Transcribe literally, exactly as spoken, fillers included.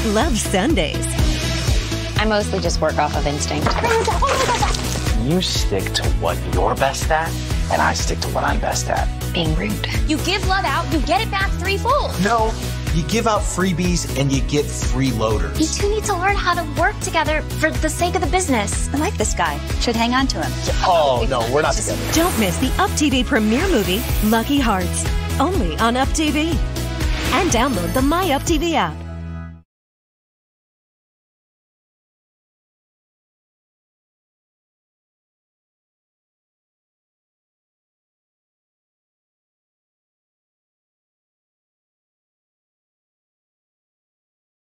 loves Sundays. I mostly just work off of instinct. You stick to what you're best at, and I stick to what I'm best at. Being rude. You give love out, you get it back threefold. No, you give out freebies and you get freeloaders. You two need to learn how to work together for the sake of the business. I like this guy. Should hang on to him. Oh, no, we're not together. Don't miss the UpTV premiere movie, Lucky Hearts, only on UpTV. And download the My UpTV app.